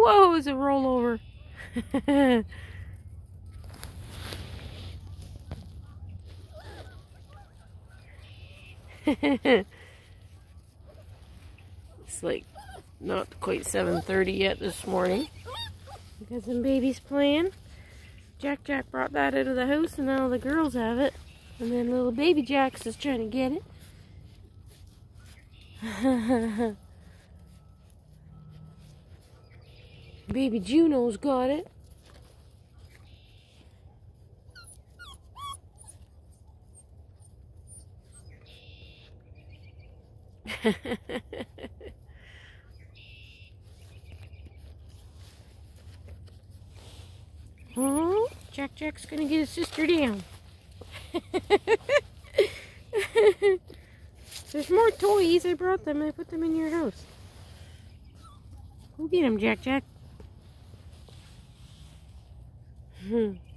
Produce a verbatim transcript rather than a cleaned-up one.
Whoa, it's a rollover. It's like not quite seven thirty yet this morning. We got some babies playing. Jack Jack brought that out of the house and now the girls have it. And then little baby Jax is trying to get it. Baby Juno's got it. Oh, Jack Jack's gonna get his sister down. There's more toys. I brought them. I put them in your house. Go get them, Jack Jack. Hmm.